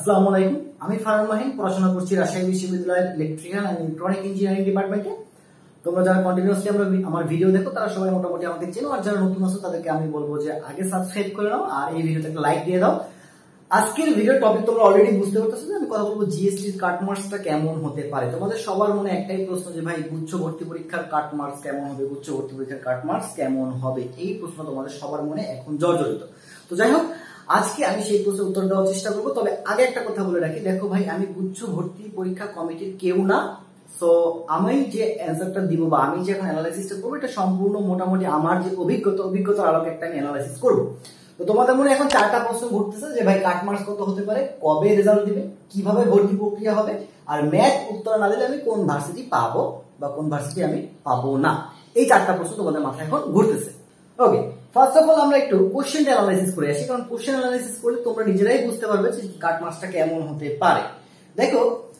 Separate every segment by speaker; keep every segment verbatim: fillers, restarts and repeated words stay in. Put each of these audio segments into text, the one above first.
Speaker 1: আসসালামু আলাইকুম। আমি ফারহান মাহিন, পড়াশোনা করছি রাজশাহী বিশ্ববিদ্যালয়ের ইলেকট্রিক্যাল এন্ড ইলেকট্রনিক ইঞ্জিনিয়ারিং ডিপার্টমেন্টে। তোমরা যারা কন্টিনিউয়াসলি আমরা আমার ভিডিও দেখো তারা সবাই মোটামুটি আমাকে চেনো, আর যারা নতুন আছো তাদেরকে আমি বলবো যে আগে সাবস্ক্রাইব করে নাও আর এই ভিডিওতে একটা লাইক দিয়ে দাও। আজকের ভিডিওর টপিক তোমরা অলরেডি বুঝতে পারতেছো যে আমি কথা বলবো জিএসটির কাট মার্কসটা কেমন হতে পারে। তোমাদের সবার মনে একটাই প্রশ্ন যে ভাই গুচ্ছ ভর্তি পরীক্ষার কাট মার্কস কেমন হবে, গুচ্ছ ভর্তি পরীক্ষার কাট মার্কস কেমন হবে, এই প্রশ্ন তোমাদের সবার মনে এখন জর্জরিত। তো যাই হোক, আজকে আমি সেই প্রশ্নের উত্তর দেওয়ার চেষ্টা করবো। তবে আগে একটা কথা বলে রাখি, দেখো ভাই আমি গুচ্ছ ভর্তি পরীক্ষা কমিটির কেউ না। তো আমি যে অ্যান্সারটা দিব বা আমি যে এখন অ্যানালাইসিসটা করবো এটা সম্পূর্ণ মোটামুটি আমার যে অভিজ্ঞতা অভিজ্ঞতার আলোকে একটা আমি অ্যানালাইসিস করবো। তো তোমাদের মনে এখন চারটা প্রশ্ন ঘুরতেছে যে ভাই কাট মার্কস কত হতে পারে, কবে রেজাল্ট দিবে, কিভাবে ভর্তি প্রক্রিয়া হবে, আর ম্যাথ উত্তর না দিলে আমি কোন ভার্সিটি পাবো বা কোন ভার্সিটি আমি পাবো না। এই চারটা প্রশ্ন তোমাদের মাথায় এখন ঘুরতেছে। ওকে, ফার্স্ট অফ অল আমরা একটু কোশ্চেনটা অ্যানালাইসিস করে আসি, কারণ কোশ্চেন অ্যানালাইসিস করলে তোমরা নিজেরাই বুঝতে পারবে যে কাট মার্কসটা কেমন হতে পারে। দেখো,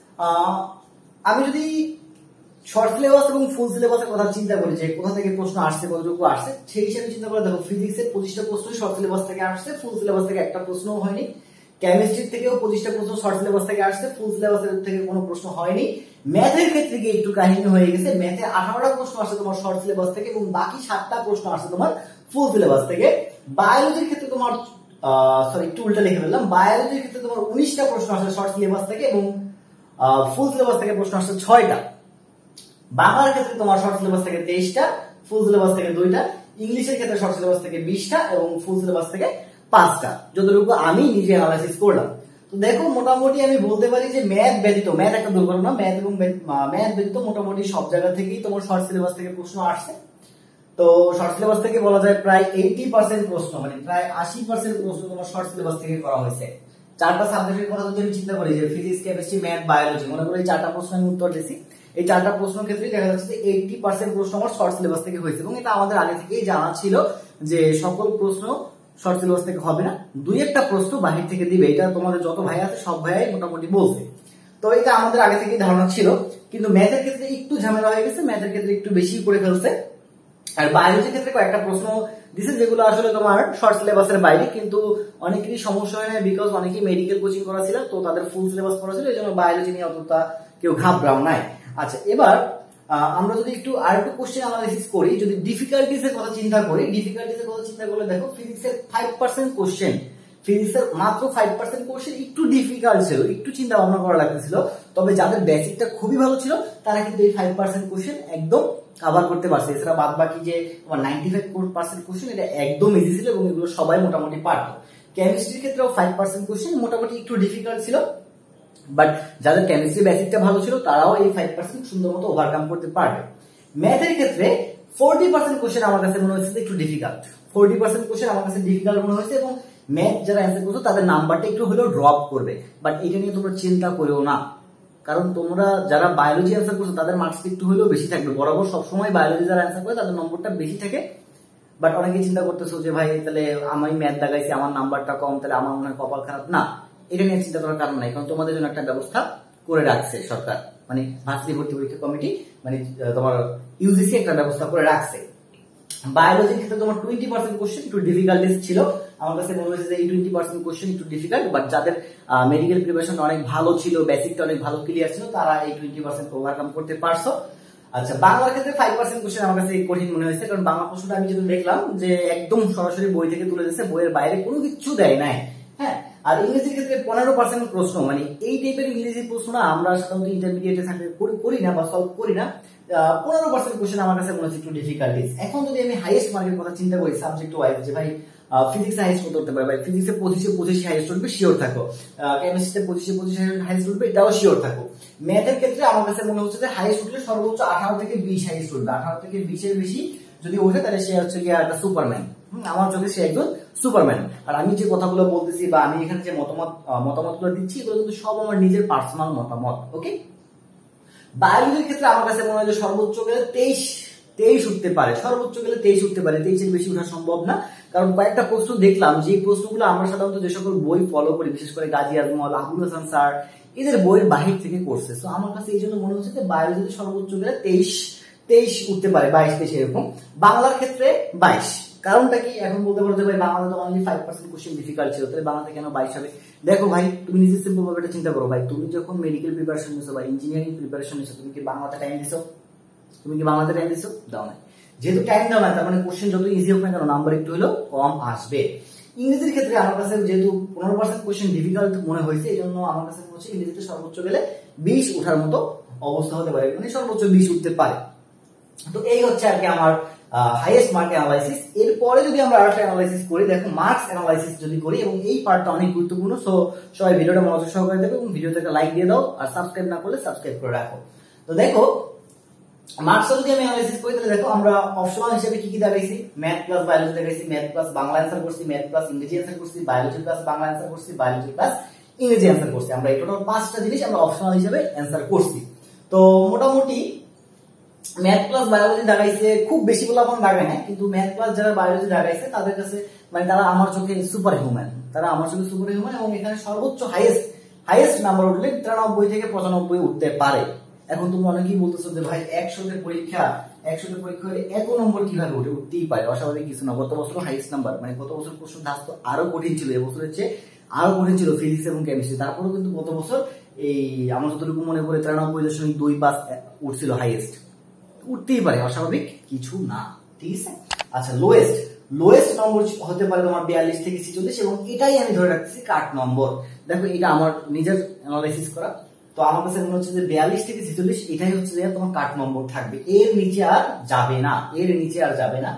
Speaker 1: আমি যদি শর্ট সিলেবাস এবং ফুল সিলেবাসের কথা চিন্তা করি যে কোথা থেকে প্রশ্ন আসছে, কতটুকু আসছে, সেই হিসেবে চিন্তা করে দেখো ফিজিক্সের পঁচিশটা প্রশ্ন শর্ট সিলেবাস থেকে আসছে, ফুল সিলেবাস থেকে একটা প্রশ্নও হয়নি। কেমিস্ট্রির থেকেও পঁচিশটা প্রশ্ন শর্ট সিলেবাস থেকে আসছে, ফুল সিলেবাসের থেকে কোনো প্রশ্ন হয়নি। ম্যাথের ক্ষেত্রে গিয়ে একটু কাহিনী হয়ে গেছে, ম্যাথে আঠারোটা প্রশ্ন আসছে তোমার শর্ট সিলেবাস থেকে এবং বাকি সাতটা প্রশ্ন আসছে তোমার ফুল সিলেবাস থেকে। বায়োলজির ক্ষেত্রে তোমার সরি একটু উল্টা লিখে ফেললাম, বায়োলজির ক্ষেত্রে তোমার উনিশটা প্রশ্ন আসছে শর্ট সিলেবাস থেকে এবং ফুল সিলেবাস থেকে প্রশ্ন আসছে ছয়টা। বাংলার ক্ষেত্রে তোমার শর্ট সিলেবাস থেকে তেইশটা, ফুল সিলেবাস থেকে দুইটা। ইংলিশের ক্ষেত্রে শর্ট সিলেবাস থেকে বিশটা এবং ফুল সিলেবাস থেকে পাঁচটা, যতটুকু আমি নিজে অ্যানালাইসিস করলাম। তো দেখো মোটামুটি আমি বলতে পারি যে ম্যাথ ব্যতীত, ম্যাথ একটা দুর্ঘটনা, ম্যাথ এবং ম্যাথ ব্যতীত মোটামুটি সব জায়গা থেকেই তোমার শর্ট সিলেবাস থেকে প্রশ্ন আসছে। তো শর্ট সিলেবাস থেকে বলা যায় প্রায় এইটি পার্সেন্ট প্রশ্ন, মানে প্রায় আশি পার্সেন্ট প্রশ্ন তোমার শর্ট সিলেবাস থেকে করা হয়েছে। চারটা সাবজেক্টের কথা যদি আমি চিন্তা করি যে ফিজিক্স, কেমিস্ট্রি, ম্যাথ, বায়োলজি, মনে করি এই চারটা প্রশ্ন আমি উত্তর দিয়েছি, এই চারটা প্রশ্নের ক্ষেত্রে দেখা যাচ্ছে যে এইটি পার্সেন্ট প্রশ্ন আমার শর্ট সিলেবাস থেকে হয়েছে এবং এটা আমাদের আগে থেকেই জানা ছিল যে সকল প্রশ্ন শর্ট সিলেবাস থেকে হবে না, দুই একটা প্রশ্ন বাহির থেকে দিবে। এটা তোমাদের যত ভাই আছে সব ভাইয়াই মোটামুটি বলছে। তো এটা আমাদের আগে থেকেই ধারণা ছিল, কিন্তু ম্যাথের ক্ষেত্রে একটু ঝামেলা হয়ে গেছে, ম্যাথের ক্ষেত্রে একটু বেশি করে ফেলছে। আর বায়োলজির ক্ষেত্রে কয়েকটা প্রশ্ন দিছে যেগুলো আসলে তোমার শর্ট সিলেবাসের বাইরে, কিন্তু অনেকেরই সমস্যা হয় না, বিকজ অনেকেই মেডিকেল কোচিং করা ছিল, তো তাদের ফুল সিলেবাস পড়া ছিল, এই জন্য বায়োলজি নিয়ে অতটা কেউ ঘাবড়াও নাই। আচ্ছা, এবার আমরা যদি একটু আর একটু কোশ্চেন অ্যানালাইসিস করি, যদি ডিফিকাল্টিস এর কথা চিন্তা করি, ডিফিকাল্টিস এর কথা চিন্তা করলে দেখো ফিজিক্সের ফাইভ পার্সেন্ট কোশ্চেন, ফিজিক্সের মাত্র ফাইভ পার্সেন্ট কোশ্চেন একটু ডিফিকাল্ট ছিল, একটু চিন্তা ভাবনা করা লাগতেছিল। তবে যাদের বেসিকটা খুবই ভালো ছিল তারা কিন্তু এই ফাইভ পার্সেন্ট কোশ্চেন একদম কভার করতে পারছে। এছাড়া বাদ বাকি যে নাইনটি ফাইভ পার্সেন্ট কোশ্চেন এটা একদম ইজি ছিল এবং এগুলো সবাই মোটামুটি পারতো। কেমিস্ট্রির ক্ষেত্রেও ফাইভ পার্সেন্ট কোশ্চেন মোটামুটি একটু ডিফিকাল্ট ছিল, বাট যাদের কেমিস্ট্রি বেসিকটা ভালো ছিল তারাও এই ফাইভ পার্সেন্ট সুন্দর মতো ওভারকাম করতে পারবে। ম্যাথের ক্ষেত্রে ফোরটি পার্সেন্ট কোশ্চেন আমার কাছে মনে হয়েছে একটু ডিফিকাল্ট, ফোরটি পার্সেন্ট কোশ্চেন আমার কাছে ডিফিকাল্ট মনে হয়েছে এবং ম্যাথ যারা অ্যান্সার করছো তাদের নাম্বারটা একটু হলেও ড্রপ করবে। বাট এটা নিয়ে তোমরা চিন্তা করেও না, কারণ তোমরা যারা বায়োলজি অ্যান্সার করছো তাদের মার্কস একটু হলেও বেশি থাকবে। বরাবর সবসময় বায়োলজি যারা অ্যান্সার করে তাদের নম্বরটা বেশি থাকে। বাট অনেকে চিন্তা করতেছো যে ভাই তাহলে আমি ম্যাথ দাগাইছি, আমার নাম্বারটা কম, তাহলে আমার মনে হয় কপাল খারাপ। না, এটা নিয়ে চিন্তা করার কারণ নাই, কারণ তোমাদের জন্য একটা ব্যবস্থা করে রাখছে সরকার, মানে ভার্সিটি ভর্তি পরীক্ষা কমিটি, মানে তোমার ইউজিসি একটা ব্যবস্থা করে রাখছে। বায়োলজির ক্ষেত্রে তোমার টোয়েন্টি পার্সেন্ট কোশ্চেন একটু ডিফিকাল্টিস ছিল, আমার কাছে মনে হয়েছে যে এই টোয়েন্টি পার্সেন্ট কোশ্চেন একটু ডিফিকাল্ট, বাট যাদের মেডিকেল প্রিপারেশন অনেক ভালো ছিল, বেসিকটা অনেক ভালো ক্লিয়ার ছিল, তারা এই টোয়েন্টি পার্সেন্ট ওভারকাম করতে পারছো। আচ্ছা, বাংলার ক্ষেত্রে ফাইভ পার্সেন্ট কোশ্চেন আমার কাছে কঠিন মনে হয়েছে, কারণ বাংলা প্রশ্নটা আমি যেটা দেখলাম যে একদম সরাসরি বই থেকে তুলে দিচ্ছে, বইয়ের বাইরে কোনো কিছু দেয় নাই। হ্যাঁ, আর ইংরেজির ক্ষেত্রে পনেরো পার্সেন্ট প্রশ্ন, মানে এই টাইপের ইংরেজি প্রশ্ন না আমরা সাধারণত ইন্টারমিডিয়েটে থাকলে করি না বা সলভ করি না। পনেরো পার্সেন্ট কোশ্চেন আমার কাছে মনে হচ্ছে একটু ডিফিকাল্টিস। এখন যদি আমি হাইয়েস্ট মার্কের কথা চিন্তা করি সাবজেক্ট ওয়াইজ, যে ভাই ফিজিক্স হাইয়েস্ট কত উঠতে পারে, ভাই ফিজিক্সে পঁচিশে পঁচিশে হাইয়েস্ট উঠবে, শিওর থাকো। কেমিস্ট্রিতে পঁচিশে পঁচিশে হাইয়েস্ট উঠবে, এটাও শিওর থাকো। ম্যাথের ক্ষেত্রে আমার কাছে মনে হচ্ছে যে হাইয়েস্ট উঠলে সর্বোচ্চ আঠারো থেকে বিশ হাইয়েস্ট উঠবে, আঠারো থেকে বিশের বেশি যদি ওঠে তাহলে সে হচ্ছে গিয়ে একটা সুপারম্যান। আমার চোখে সে একজন সুপারম্যান। আর আমি যে কথাগুলো বলতেছি বা আমি এখানে যে মতামত মতামতগুলো দিচ্ছি এগুলো কিন্তু সব আমার নিজের পার্সোনাল মতামত। ওকে, বায়োলজির ক্ষেত্রে আমার কাছে মনে হয় যে সর্বোচ্চ গেলে তেইশ তেইশ উঠতে পারে, সর্বোচ্চ গেলে তেইশ উঠতে পারে, তেইশের বেশি ওঠা সম্ভব না। কারণ কয়েকটা প্রশ্ন দেখলাম যে প্রশ্নগুলো আমরা সাধারণত যে সকল বই ফলো করি, বিশেষ করে গাজী আজমল, আবুল হাসান স্যার, এদের বইয়ের বাহির থেকে করছে। তো আমার কাছে এই জন্য মনে হচ্ছে যে বায়োলজিতে সর্বোচ্চ গেলে তেইশ তেইশ উঠতে পারে, বাইশ তেইশ এরকম। বাংলার ক্ষেত্রে বাইশ, কারণটা কি? এখন বলতে পারো যে ভাই বাংলাতে তো only five percent question difficult ছিল, তাহলে বাংলাতে কেন বাইশ হবে? দেখো ভাই, তুমি নিজে সিম্পল ভাবে এটা চিন্তা করো ভাই, তুমি যখন মেডিকেল প্রিপারেশন নিছো বা ইঞ্জিনিয়ারিং প্রিপারেশন নিছো, তুমি কি বাংলাতে টাইম দিছো? তুমি কি বাংলাতে টাইম দিছো? দাও না। যেহেতু টাইম দাও না, তার মানে কোশ্চেন যত ইজি হোক না কেন নাম্বার একটু হলেও কম আসবে। ইংরেজির ক্ষেত্রে আমার কাছে যেহেতু পনেরো পার্সেন্ট কোশ্চেন ডিফিকাল্ট মনে হয়েছে, এই জন্য আমার কাছে মনে হচ্ছে ইংরেজিতে সর্বোচ্চ গেলে বিশ উঠার মতো অবস্থা হতে পারে, মানে সর্বোচ্চ বিশ উঠতে পারে। তো এই হচ্ছে আর কি আমার হাইয়েস্ট মার্ক অ্যানালাইসিস। এরপরে যদি আমরা আরেকটা অ্যানালাইসিস করি, দেখো মার্কস অ্যানালাইসিস যদি করি, এবং এই পার্টটা অনেক গুরুত্বপূর্ণ, সো সবাই ভিডিওটা মনোযোগ সহকারে দেখো এবং ভিডিওটাকে লাইক দিয়ে দাও, আর সাবস্ক্রাইব না করলে সাবস্ক্রাইব করে রাখো। তো দেখো মার্কস যদি আমি অ্যানালাইসিস করি, তাহলে দেখো আমরা অপশনাল হিসেবে কি কি দেখাইছি, ম্যাথ প্লাস বায়োলজি দেখাইছি, ম্যাথ প্লাস বাংলা অ্যানসার করছি, ম্যাথ প্লাস ইংরেজি অ্যানসার করছি, বায়োলজি প্লাস বাংলা অ্যানসার করছি, বায়োলজি প্লাস ইংরেজি অ্যানসার করছি। আমরা এই টোটাল পাঁচটা জিনিস আমরা অপশনাল হিসেবে অ্যানসার করছি। তো মোটামুটি ম্যাথ প্লাস বায়োলজি দেখাইছে, খুব বেশি বলে আমার দাগায় না, কিন্তু ম্যাথ প্লাস যারা বায়োলজি দেখাইছে তাদের কাছে মানে তারা আমার চোখে সুপার হিউম্যান, তারা আমার চোখে সুপার হিউম্যান, এবং এখানে সর্বোচ্চ হাইয়েস্ট হাইয়েস্ট নাম্বার উঠলে তিরানব্বই থেকে পঁচানব্বই উঠতে পারে। এখন তুমি অনেকেই বলতেছো যে ভাই একশোতে পরীক্ষা একশোতে পরীক্ষা হলে এক নম্বর কিভাবে উঠে? উঠতেই পারে, অস্বাভাবিক কিছু না। গত বছর হাইয়েস্ট নাম্বার, মানে গত বছর প্রশ্ন ধাস্ত আরো কঠিন ছিল, এবছরের চেয়ে আরো কঠিন ছিল ফিজিক্স এবং কেমিস্ট্রি, তারপরেও কিন্তু গত বছর এই আমার যতটুকু মনে করে তিরানব্বই দশমিক দুই পাঁচ উঠছিল হাইয়েস্ট, উঠতেই পারে, অস্বাভাবিক কিছু না, ঠিক আছে। আচ্ছা, লোয়েস্ট লোয়েস্ট নম্বর হতে পারে তোমার বিয়াল্লিশ থেকে ছেচল্লিশ, এবং এটাই আমি ধরে রাখছি কাট নম্বর। দেখো এটা আমার নিজের অ্যানালাইসিস করা, তো আমার কাছে মনে হচ্ছে যে বিয়াল্লিশ থেকে ছেচল্লিশ এটাই হচ্ছে যে তোমার কাট নম্বর থাকবে, এর নিচে আর যাবে না, এর নিচে আর যাবে না।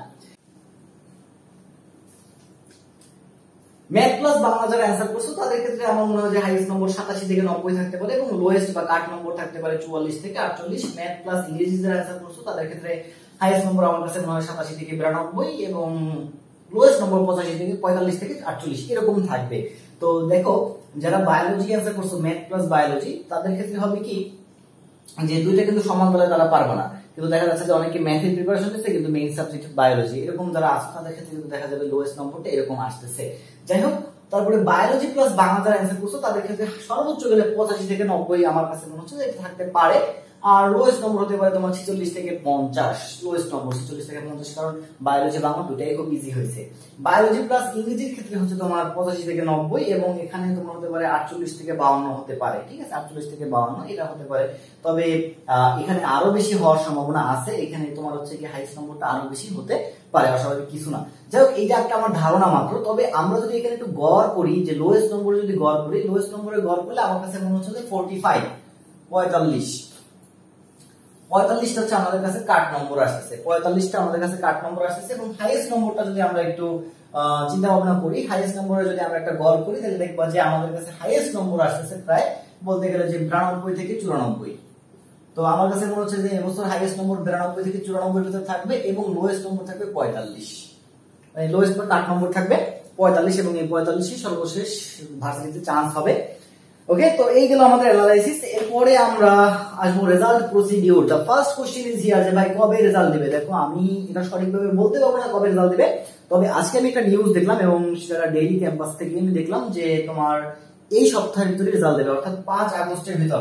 Speaker 1: ম্যাথ প্লাস বাংলা যারা অ্যান্সার করছো তাদের ক্ষেত্রে আমার মনে হয় যে হাইয়েস্ট নম্বর সাতাশি থেকে নব্বই থাকতে পারে, এবং লোয়েস্ট বা কাট নম্বর থাকতে পারে চুয়াল্লিশ থেকে আটচল্লিশ। ম্যাথ প্লাস ইংরেজি যারা অ্যান্সার করছো তাদের ক্ষেত্রে হাইয়েস্ট নম্বর আমার কাছে মনে হয় সাতাশি থেকে বিরানব্বই, এবং লোয়েস্ট নম্বর পঁচাশি থেকে পঁয়তাল্লিশ থেকে আটচল্লিশ এরকম থাকবে। তো দেখো যারা বায়োলজি অ্যান্সার করছো, ম্যাথ প্লাস বায়োলজি, তাদের ক্ষেত্রে হবে কি যে দুইটা কিন্তু সমান বলে তারা পারবে না, কিন্তু দেখা যাচ্ছে যে অনেকে ম্যাথের প্রিপারেশন দিচ্ছে কিন্তু মেইন সাবজেক্ট বায়োলজি, এরকম যারা আসছে তাদের ক্ষেত্রে কিন্তু দেখা যাবে লোয়েস্ট নম্বরটা এরকম আসতেছে। যাই হোক, তারপরে বায়োলজি প্লাস বাংলা যারা অ্যান্সার করছো তাদের ক্ষেত্রে সর্বোচ্চ গেলে পঁচাশি থেকে নব্বই আমার কাছে মনে হচ্ছে যে এটা থাকতে পারে, আর লোয়েস্ট নম্বর হতে পারে তোমার ছেচল্লিশ থেকে পঞ্চাশ, লোয়েস্ট নম্বর ছেচল্লিশ থেকে পঞ্চাশ, কারণ বায়োলজি বাংলা দুটাই খুব ইজি হয়েছে। বায়োলজি প্লাস ইংরেজির ক্ষেত্রে হচ্ছে তোমার পঁচাশি থেকে নব্বই, এবং এখানে তোমার হতে পারে আটচল্লিশ থেকে বাউন্ন হতে পারে, ঠিক আছে, আটচল্লিশ থেকে বাউন্ন এটা হতে পারে। তবে এখানে আরো বেশি হওয়ার সম্ভাবনা আছে, এখানে তোমার হচ্ছে কি হাইয়েস্ট নম্বরটা আরো বেশি হতে পারে, অস্বাভাবিক কিছু না। যাই হোক, এইটা একটা আমার ধারণা মাত্র। তবে আমরা যদি এখানে একটু গড় করি, যে লোয়েস্ট নম্বরে যদি গড় করি, লোয়েস্ট নম্বরে গড় করলে আমার কাছে মনে হচ্ছে যে ফোর্টি ফাইভ, পঁয়তাল্লিশ পঁয়তাল্লিশটা হচ্ছে আমাদের কাছে কাট নম্বর আসতেছে, পঁয়তাল্লিশটা আমাদের কাছে কাট নম্বর আসতেছে। এবং হাইয়েস্ট নম্বরটা যদি আমরা একটু চিন্তা ভাবনা করি, হাইয়েস্ট নম্বরে যদি আমরা একটা গড় করি, তাহলে দেখবো যে আমাদের কাছে হাইয়েস্ট নম্বর আসতেছে প্রায় বলতে গেলে যে বিরানব্বই থেকে চুরানব্বই। তো আমার কাছে মনে হচ্ছে যে এবছর হাইয়েস্ট নম্বর বিরানব্বই থেকে চুরানব্বই ভিতরে থাকবে, এবং লোয়েস্ট নম্বর থাকবে পঁয়তাল্লিশ, মানে লোয়েস্ট বা কাট নম্বর থাকবে পঁয়তাল্লিশ, এবং এই পঁয়তাল্লিশই সর্বশেষ ভার্সিটিতে চান্স হবে। ওকে, তো এই গেল আমাদের অ্যানালাইসিস। এরপরে আমরা আসবো result procedure. The first question is here, যে ভাই কবে রেজাল্ট দিবে? দেখো আমি এটা সঠিকভাবে বলতে পারবো না কবে রেজাল্ট দিবে, তবে আজকে আমি একটা নিউজ দেখলাম, এবং সেটা ডেইলি ক্যাম্পাস থেকে আমি দেখলাম যে তোমার এই সপ্তাহের ভিতরে রেজাল্ট দেবে, অর্থাৎ পাঁচ আগস্টের ভিতর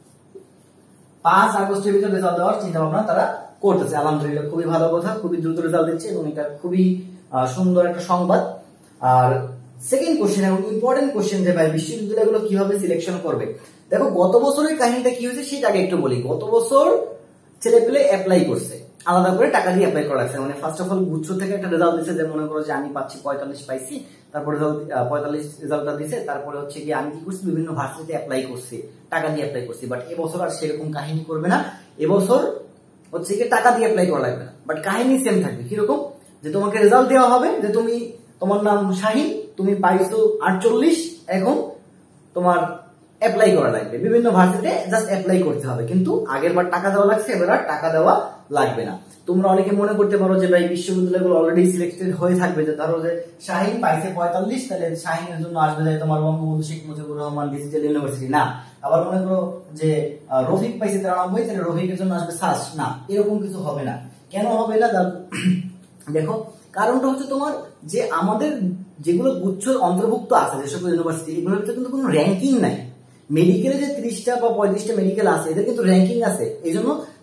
Speaker 1: পাঁচ আগস্টের ভিতর রেজাল্ট দেওয়ার চিন্তা ভাবনা তারা করতেছে। আলহামদুলিল্লাহ, খুবই ভালো কথা, খুবই দ্রুত রেজাল্ট দিচ্ছে, এবং এটা খুবই সুন্দর একটা সংবাদ। আর সেকেন্ড কোশ্চেন এবং ইম্পর্টেন্ট কোশ্চেন, যে ভাই বিশ্ববিদ্যালয়গুলো কিভাবে সিলেকশন করবে? দেখো গত বছরের কাহিনীটা কি হয়েছে সেটা আগে একটু বলি। গত বছর ছেলে পেলে অ্যাপ্লাই করছে, আলাদা করে টাকা দিয়ে অ্যাপ্লাই করা লাগছে, মানে ফার্স্ট অফ অল গুচ্ছ থেকে একটা রেজাল্ট দিচ্ছে, যে মনে করো যে আমি পাচ্ছি পঁয়তাল্লিশ পাইছি, তারপরে পঁয়তাল্লিশ রেজাল্টটা দিছে, তারপরে হচ্ছে কি আমি কি করছি বিভিন্ন ভার্সিটিতে অ্যাপ্লাই করছি, টাকা দিয়ে অ্যাপ্লাই করছি। বাট এবছর আর সেরকম কাহিনী করবে না, এবছর হচ্ছে কি টাকা দিয়ে অ্যাপ্লাই করা লাগবে না, বাট কাহিনী সেম থাকবে। কিরকম? যে তোমাকে রেজাল্ট দেওয়া হবে যে তুমি, তোমার নাম শাহিন, তুমি পাইছো আটচল্লিশ, এখন তোমার অ্যাপ্লাই করা লাগবে বিভিন্ন ভার্সিটিতে, জাস্ট অ্যাপ্লাই করতে হবে, কিন্তু আগের বার টাকা দেওয়া লাগছে, এবার আর টাকা দেওয়া লাগবে না। তোমরা অনেকে মনে করতে পারো যে ভাই বিশ্ববিদ্যালয়গুলো অলরেডি সিলেক্টেড হয়ে থাকবে, যে ধরো যে শাহিন পাইছে পঁয়তাল্লিশ, তাহলে শাহিনের জন্য আসবে যে তোমার বঙ্গবন্ধু শেখ মুজিবুর রহমান ডিজিটাল ইউনিভার্সিটি, না। আবার মনে করো যে রফিক পাইছে তিরানব্বই, তাহলে রফিকের জন্য আসবে সাস, না, এরকম কিছু হবে না। কেন হবে না? দেখো কারণটা হচ্ছে তোমার যে আমাদের যেগুলো গুচ্ছর অন্তর্ভুক্ত আছে যে সকল ইউনিভার্সিটি, এগুলোর ভিতরে কিন্তু কোনো র্যাঙ্কিং নাই। মেডিকেলে যে ত্রিশটা বা পঁয়ত্রিশটা মেডিকেল আছে, এদের কিন্তু র্যাঙ্কিং আছে, এই জন্য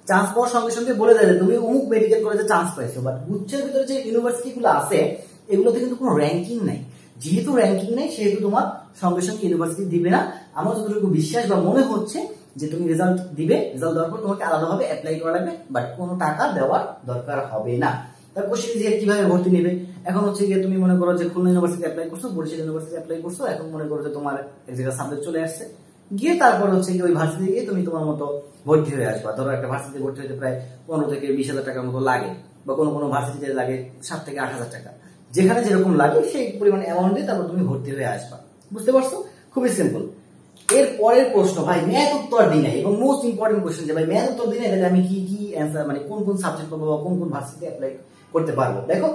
Speaker 1: চান্স পাওয়ার সঙ্গে সঙ্গে বলে দেবে তুমি অমুক মেডিকেল কলেজে চান্স পাইছো, বাট গুচ্ছের ভিতরে যে ইউনিভার্সিটি গুলো আছে এগুলোতে কিন্তু কোনো র্যাঙ্কিং নাই। যেহেতু র্যাঙ্কিং নেই সেহেতু তোমার সঙ্গে সঙ্গে ইউনিভার্সিটি দিবে না। আমার যতটুকু বিশ্বাস বা মনে হচ্ছে যে তুমি রেজাল্ট দিবে, রেজাল্ট দেওয়ার পর তোমাকে আলাদাভাবে অ্যাপ্লাই করা লাগবে, বাট কোনো টাকা দেওয়ার দরকার হবে না। তার কোশ্চেন যে কিভাবে ভর্তি নেবে, এখন হচ্ছে গিয়ে তুমি মনে করো যে খুলনা ইউনিভার্সিটি অ্যাপ্লাই করছো, বরিশাল ইউনিভার্সিটি অ্যাপ্লাই করছো, এখন মনে করো যে তোমার এক জায়গায় সাবজেক্ট চলে আসছে, গিয়ে তারপর হচ্ছে কি ওই ভার্সিটি গিয়ে তুমি তোমার মতো ভর্তি হয়ে আসবা। ধরো একটা ভার্সিটি ভর্তি হতে প্রায় পনেরো থেকে বিশ হাজার টাকার মতো লাগে, বা কোনো কোনো ভার্সিটিতে লাগে সাত থেকে আট হাজার টাকা, যেখানে যেরকম লাগে সেই পরিমাণ অ্যামাউন্ট দিয়ে তারপর তুমি ভর্তি হয়ে আসবা। বুঝতে পারছো? খুবই সিম্পল। এর পরের প্রশ্ন, ভাই ম্যাথ উত্তর দিই নাই, এবং মোস্ট ইম্পর্টেন্ট কোশ্চেন যে ভাই ম্যাথ উত্তর দিই নাই, তাহলে আমি কি কি অ্যান্সার মানে কোন কোন সাবজেক্ট পাবো বা কোন কোন ভার্সিটিতে অ্যাপ্লাই করতে পারবো। দেখো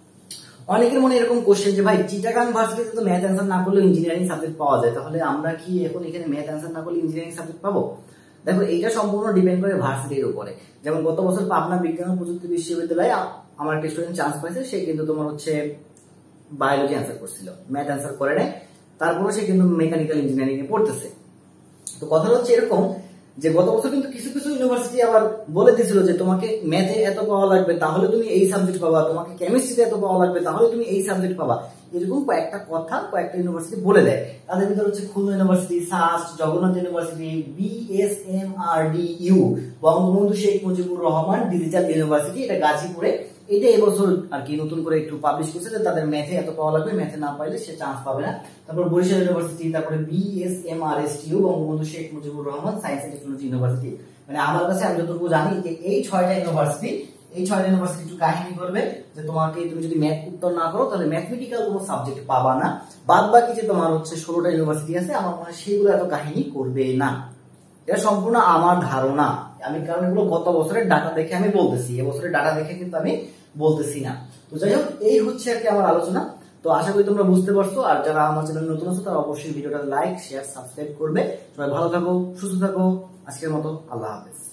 Speaker 1: অনেকের মনে এরকম কোশ্চেন যে ভাই চিটাগাং ভার্সিটিতে তো ম্যাথ অ্যান্সার না করলে ইঞ্জিনিয়ারিং সাবজেক্ট পাওয়া যায়, তাহলে আমরা কি এখন এখানে ম্যাথ অ্যান্সার না করলে ইঞ্জিনিয়ারিং সাবজেক্ট পাবো? দেখো এইটা সম্পূর্ণ ডিপেন্ড করে ভার্সিটির উপরে। যেমন গত বছর পাবনা বিজ্ঞান ও প্রযুক্তি বিশ্ববিদ্যালয়ে আমার একটা স্টুডেন্ট চান্স পাইছে, সে কিন্তু তোমার হচ্ছে বায়োলজি অ্যান্সার করছিল, ম্যাথ অ্যান্সার করে নেয়, তারপরে সে কিন্তু মেকানিক্যাল ইঞ্জিনিয়ারিং এ পড়তেছে। তো কথা হচ্ছে এরকম যে গত বছর কিন্তু কিছু কিছু ইউনিভার্সিটি আবার বলে দিয়েছিল যে তোমাকে ম্যাথে এত পাওয়া লাগবে তাহলে তুমি এই সাবজেক্ট পাবা, তোমাকে কেমিস্ট্রিতে এত পাওয়া লাগবে তাহলে তুমি এই সাবজেক্ট পাবা, এরকম কয়েকটা কথা কয়েকটা ইউনিভার্সিটি বলে দেয়। তাদের ভিতরে হচ্ছে Khulna university, SUST, Jagannath university, BSMRDU, Bangabandhu Sheikh Mujibur Rahman digital university, এটা গাজীপুরে। এটা এবছর আর কি নতুন করে একটু পাবলিশ করছে যে তাদের ম্যাথে এত পাওয়া লাগবে, ম্যাথে না পাইলে সে চান্স পাবে না। তারপর বরিশাল ইউনিভার্সিটি, তারপরে BSMRSTU, Bangabandhu Sheikh Mujibur Rahman science and technology university. মানে আমার কাছে আমি যতটুকু জানি যে এই ছয়টা ইউনিভার্সিটি, এই ছয়টা ইউনিভার্সিটি একটু কাহিনী করবে যে তোমাকে তুমি যদি ম্যাথ উত্তর না করো তাহলে ম্যাথমেটিক্যাল কোনো সাবজেক্ট পাবা না। বাদ বাকি যে তোমার হচ্ছে ষোলোটা ইউনিভার্সিটি আছে আমার মনে হয় সেগুলো এত কাহিনী করবে না। এটা সম্পূর্ণ আমার ধারণা, আমি কারণ এগুলো গত বছরের ডাটা দেখে আমি বলতেছি, এবছরের ডাটা দেখে কিন্তু আমি বলতেছি না। তো যাই হোক এই হচ্ছে আর কি আমার আলোচনা। তো আশা করি তোমরা বুঝতে পারছো, আর যারা আমার চ্যানেল নতুন আছো তারা অবশ্যই ভিডিওটা লাইক শেয়ার সাবস্ক্রাইব করবে। সবাই ভালো থাকো, সুস্থ থাকো, আজকের মতো আল্লাহ হাফেজ।